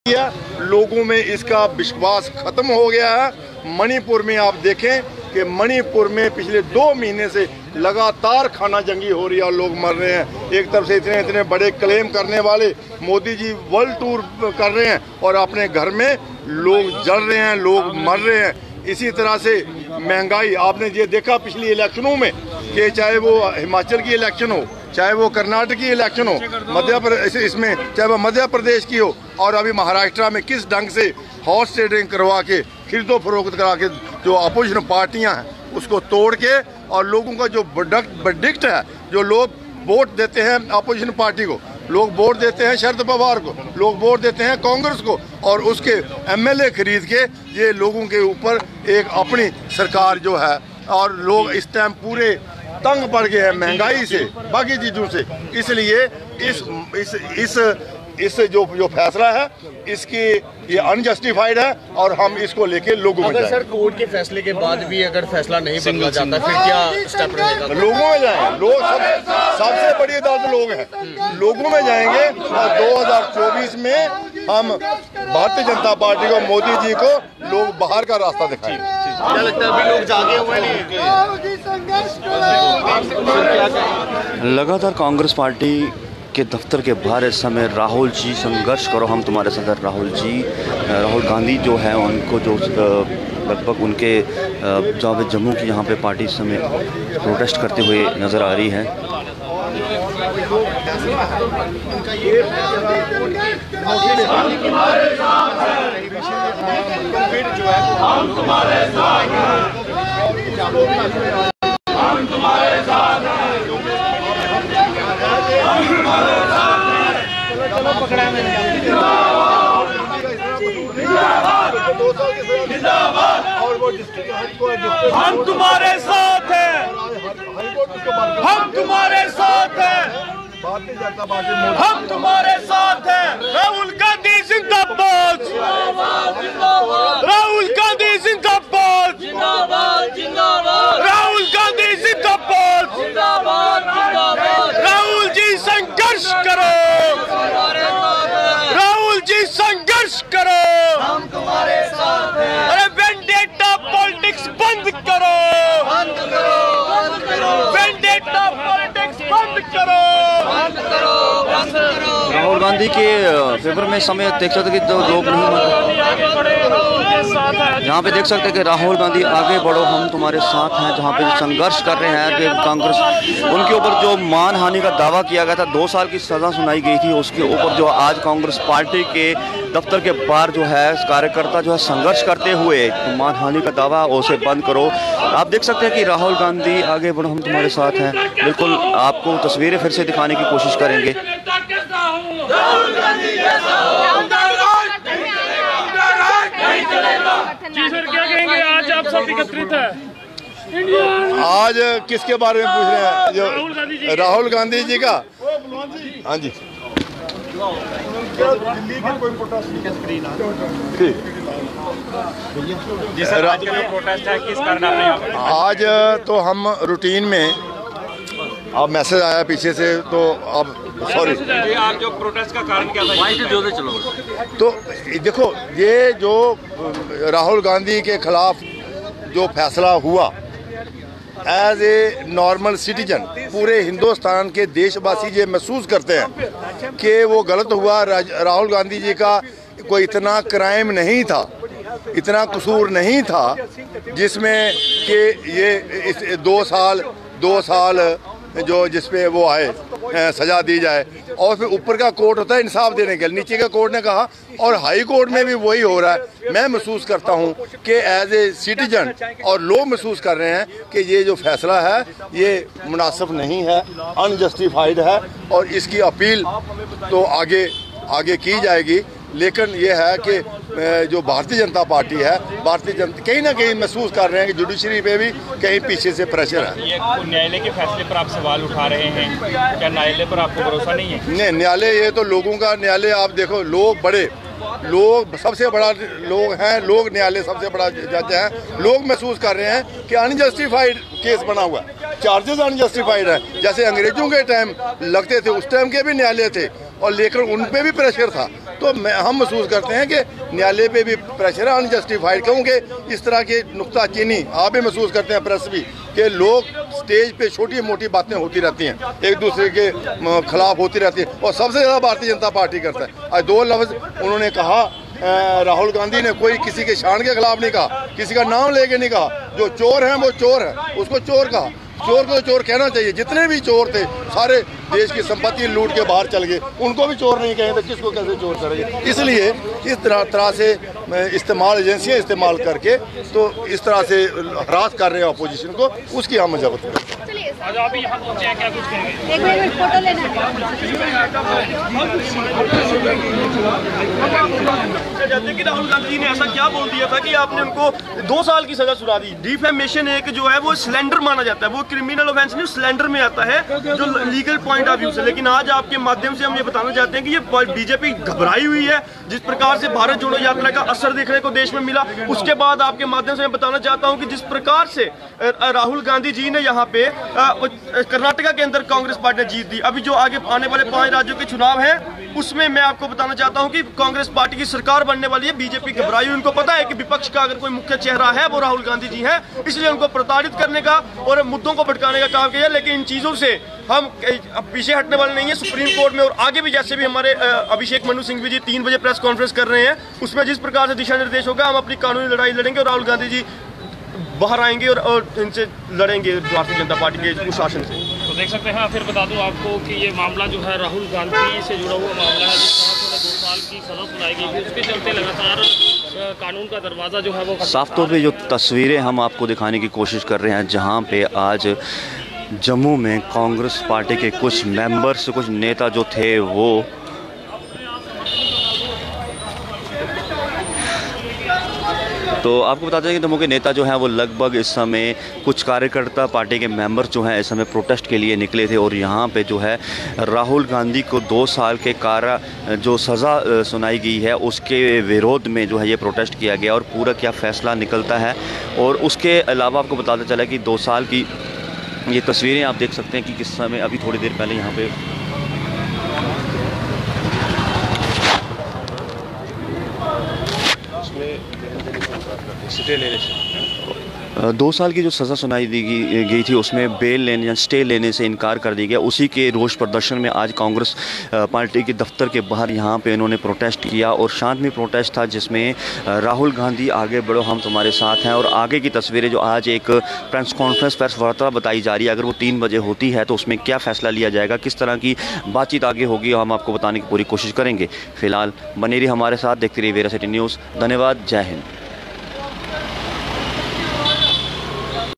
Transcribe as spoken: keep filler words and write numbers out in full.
लोगों में इसका विश्वास खत्म हो गया है। मणिपुर में आप देखें कि मणिपुर में पिछले दो महीने से लगातार खाना जंगी हो रही है और लोग मर रहे हैं। एक तरफ से इतने इतने बड़े क्लेम करने वाले मोदी जी वर्ल्ड टूर कर रहे हैं और अपने घर में लोग जल रहे हैं, लोग मर रहे हैं। इसी तरह से महंगाई, आपने ये देखा पिछली इलेक्शनों में कि चाहे वो हिमाचल की इलेक्शन हो, चाहे वो कर्नाटक की इलेक्शन हो, मध्य प्रदेश इसमें चाहे वो मध्य प्रदेश की हो, और अभी महाराष्ट्र में किस ढंग से हॉर्स ट्रेडिंग करवा के खरीदो फरोख्त करा के जो अपोजिशन पार्टियां हैं उसको तोड़ के, और लोगों का जो वर्डिक्ट है, जो लोग वोट देते हैं अपोजिशन पार्टी को, लोग वोट देते हैं शरद पवार को, लोग वोट देते हैं कांग्रेस को, और उसके एमएलए खरीद के ये लोगों के ऊपर एक अपनी सरकार जो है, और लोग इस टाइम पूरे तंग पड़ गए हैं महंगाई से, बाकी चीजों से। इसलिए इस इस इस इस जो जो फैसला है इसकी ये अनजस्टिफाइड है और हम इसको लेके लोगों में जाएंगे। सर, कोर्ट के फैसले के बाद भी अगर फैसला नहीं बदला जाता फिर क्या स्टेप रहेगा? लोगों में जाएंगे, लोग सब, सबसे बड़ी अदालत लोग हैं, लोगों में जाएंगे और दो हज़ार चौबीस में हम भारतीय जनता पार्टी को, मोदी जी को लोग बाहर का रास्ता दिखाएंगे। क्या लगता है अभी लोग जागे हुए नहीं? लगातार कांग्रेस पार्टी के दफ्तर के बाहर इस समय राहुल जी संघर्ष करो हम तुम्हारे साथ। राहुल जी, राहुल गांधी जो है उनको जो लगभग उनके जहाँ पे जम्मू की यहाँ पे पार्टी इस समय प्रोटेस्ट करते हुए नज़र आ रही है। हम तुम्हारे साथ हैं, हम तुम्हारे साथ हैं, हम तुम्हारे साथ हैं। राहुल गांधी जिंदाबाद, राहुल गांधी जिंदाबाद, राहुल गांधी जिंदाबाद, राहुल जी संघर्ष करो, राहुल जी संघर्ष करो, हम तुम्हारे साथ हैं। अरे वेंडेटा पॉलिटिक्स बंद करो, बंद करो, बंद करो, वेंडेटा पॉलिटिक्स बंद करो, बंद करो, बंद करो। राहुल गांधी के फेवर में समय देख सकते कि जो लोग नहीं, यहाँ पे देख सकते हैं कि राहुल गांधी आगे बढ़ो हम तुम्हारे साथ हैं, जहाँ पे संघर्ष कर रहे हैं कि कांग्रेस, उनके ऊपर जो मानहानि का दावा किया गया था, दो साल की सजा सुनाई गई थी, उसके ऊपर जो आज कांग्रेस पार्टी के दफ्तर के बाहर जो है कार्यकर्ता जो है संघर्ष करते हुए तो मानहानि का दावा उसे बंद करो। आप देख सकते हैं कि राहुल गांधी आगे बढ़ो हम तुम्हारे साथ हैं। बिल्कुल आपको तस्वीरें फिर से दिखाने की कोशिश करेंगे। जी सर, क्या कहेंगे आज आप सब एकत्रित है? आज किसके बारे में पूछ रहे हैं? जो राहुल गांधी जी का। हाँ जी, जी सर, आज का प्रोटेस्ट है, किस कारण आपने? आज तो हम रूटीन में, अब मैसेज आया पीछे से तो अब सॉरी, आप जो प्रोटेस्ट का कारण क्या था? चलो तो देखो, ये जो राहुल गांधी के खिलाफ जो फैसला हुआ, एज ए नॉर्मल सिटीजन पूरे हिंदुस्तान के देशवासी ये महसूस करते हैं कि वो गलत हुआ। राहुल गांधी जी का कोई इतना क्राइम नहीं था, इतना कसूर नहीं था जिसमें कि ये इस दो साल दो साल जो जिसपे वो आए सजा दी जाए, और फिर ऊपर का कोर्ट होता है इंसाफ देने के लिए, नीचे का कोर्ट ने कहा, और हाई कोर्ट में भी वही हो रहा है। मैं महसूस करता हूं कि एज ए सिटीजन, और लोग महसूस कर रहे हैं कि ये जो फैसला है ये मुनासिब नहीं है, अनजस्टिफाइड है, और इसकी अपील तो आगे आगे की जाएगी। लेकिन ये है कि जो भारतीय जनता पार्टी है, भारतीय जनता कहीं ना कहीं महसूस कर रहे हैं कि जुडिशरी पे भी कहीं पीछे से प्रेशर है। ये न्यायालय के फैसले पर आप सवाल उठा रहे हैं, क्या न्यायालय पर आपको भरोसा नहीं है? नहीं, न्यायालय ये तो लोगों का न्यायालय, आप देखो लोग बड़े लोग सबसे बड़ा लोग हैं, लोग न्यायालय सबसे बड़ा जज हैं। लोग महसूस कर रहे हैं कि अनजस्टिफाइड केस बना हुआ है, चार्जेस अनजस्टिफाइड है। जैसे अंग्रेजों के टाइम लगते थे, उस टाइम के भी न्यायालय थे और लेकिन उन पे भी प्रेशर था। तो मैं हम महसूस करते हैं कि न्यायालय पे भी प्रेशर है अनजस्टिफाइड, क्योंकि इस तरह के नुक्ताचीनी आप भी महसूस करते हैं, प्रेस भी, कि लोग स्टेज पे छोटी मोटी बातें होती रहती हैं, एक दूसरे के खिलाफ होती रहती है, और सबसे ज़्यादा भारतीय जनता पार्टी करता है। आज दो लफ्ज़ उन्होंने कहा, राहुल गांधी ने कोई किसी के शान के खिलाफ नहीं कहा, किसी का नाम लेके नहीं कहा, जो चोर हैं वो चोर है, उसको चोर कहा। चोर को तो चोर कहना चाहिए, जितने भी चोर थे सारे देश की संपत्ति लूट के बाहर चल गए, उनको भी चोर नहीं कहें तो किसको कैसे चोर करेंगे। इसलिए इस तरह तरह से इस्तेमाल एजेंसियां इस्तेमाल करके तो इस तरह से हरास कर रहे हैं अपोजिशन को, उसकी हम मजबूत करें। आज आप यहाँ पहुँचे हैं, क्या कुछ कहेंगे? एक मिनट फोटो लेना है कि राहुल गांधी जी ने ऐसा क्या बोल दिया था कि आपने उनको दो साल की सजा सुना दी। डिफेमेशन एक जो है वो स्लैंडर माना जाता है, वो क्रिमिनल ऑफेंस नहीं, स्लैंडर में आता है जो लीगल पॉइंट ऑफ व्यू से। लेकिन आज आपके माध्यम से हम ये बताना चाहते हैं कि ये बीजेपी घबराई हुई है। जिस प्रकार से भारत जोड़ो यात्रा का असर देखने को देश में मिला, उसके बाद आपके माध्यम से मैं बताना चाहता हूं कि जिस प्रकार से राहुल गांधी जी ने यहाँ पे कर्नाटका के अंदर कांग्रेस पार्टी ने जीत दी, अभी जो आगे आने वाले पांच राज्यों के चुनाव हैं उसमें मैं आपको बताना चाहता हूं कि कांग्रेस पार्टी की सरकार बनने वाली है। बीजेपी घबराई, उनको पता है कि विपक्ष का अगर कोई मुख्य चेहरा है वो राहुल गांधी जी हैं, इसलिए उनको प्रताड़ित करने का और मुद्दों को भटकाने का काम किया। लेकिन इन चीजों से हम पीछे हटने वाले नहीं है। सुप्रीम कोर्ट में और आगे भी, जैसे भी हमारे अभिषेक मनु सिंघवी जी तीन बजे प्रेस कॉन्फ्रेंस कर रहे हैं, उसमें जिस प्रकार से दिशा निर्देश होगा, हम अपनी कानूनी लड़ाई लड़ेंगे और राहुल गांधी जी बाहर आएंगे और, और इनसे लड़ेंगे भारतीय जनता पार्टी के कुशासन से। तो देख सकते हैं, फिर बता दूं आपको कि ये मामला जो है राहुल गांधी से जुड़ा हुआ मामला है, जिस तरह से दो साल की सजा सुनाई गई थी, उसके चलते लगातार कानून का दरवाज़ा जो है वो साफ तौर पे जो तस्वीरें हम आपको दिखाने की कोशिश कर रहे हैं, जहां पे आज जम्मू में कांग्रेस पार्टी के कुछ मेंबर्स, कुछ नेता जो थे वो तो आपको बता दें कि जम्मू के नेता जो हैं वो लगभग इस समय, कुछ कार्यकर्ता पार्टी के मेंबर जो हैं इस समय प्रोटेस्ट के लिए निकले थे, और यहाँ पे जो है राहुल गांधी को दो साल के कारा जो सज़ा सुनाई गई है उसके विरोध में जो है ये प्रोटेस्ट किया गया, और पूरा क्या फ़ैसला निकलता है। और उसके अलावा आपको बताता चला कि दो साल की ये तस्वीरें आप देख सकते हैं कि किस समय अभी थोड़ी देर पहले यहाँ पे दो साल की जो सज़ा सुनाई दी गई थी उसमें बेल लेने या स्टे लेने से इनकार कर दिया गया। उसी के रोष प्रदर्शन में आज कांग्रेस पार्टी के दफ्तर के बाहर यहाँ पे इन्होंने प्रोटेस्ट किया, और शांतमय प्रोटेस्ट था जिसमें राहुल गांधी आगे बढ़ो हम तुम्हारे साथ हैं। और आगे की तस्वीरें जो आज एक प्रेस कॉन्फ्रेंस प्रेस वार्ता बताई जा रही है, अगर वो तीन बजे होती है तो उसमें क्या फ़ैसला लिया जाएगा, किस तरह की बातचीत आगे होगी, हम आपको बताने की पूरी कोशिश करेंगे। फिलहाल बने रहिए हमारे साथ, देखते रहिए वेरा सिटी न्यूज़। धन्यवाद, जय हिंद।